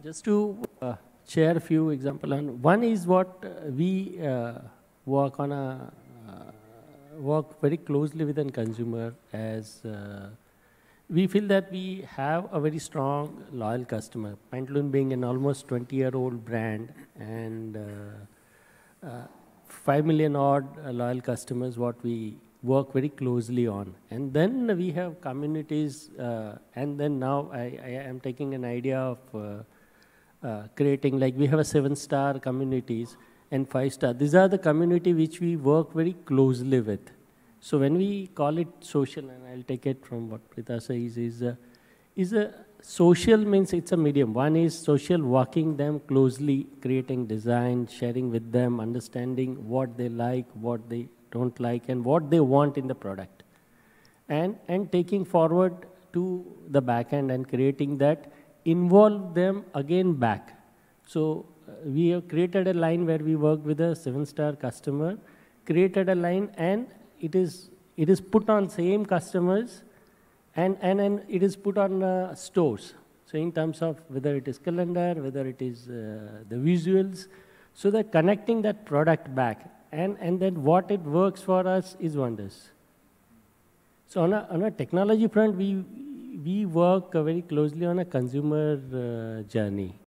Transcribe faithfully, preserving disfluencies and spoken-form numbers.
just to uh, share a few examples on, one is what uh, we uh, work on a, uh, work very closely with a consumer as uh, we feel that we have a very strong loyal customer. Pantaloon being an almost twenty year old brand and uh, uh, five million odd uh, loyal customers what we work very closely on. And then we have communities uh, and then now I, I am taking an idea of uh, uh, creating, like we have a seven star communities and five star. These are the community which we work very closely with. So when we call it social, and I'll take it from what Prita says, is a, is a social means it's a medium. One is social, working them closely, creating design, sharing with them, understanding what they like, what they don't like, and what they want in the product. And, and taking forward to the back end and creating that, involve them again back. So uh, we have created a line where we work with a seven star customer, created a line and it is, it is put on same customers and, and, and it is put on uh, stores. So in terms of whether it is calendar, whether it is uh, the visuals, so that connecting that product back and, and then what it works for us is wonders. So on a, on a technology front, we, we work uh, very closely on a consumer uh, journey.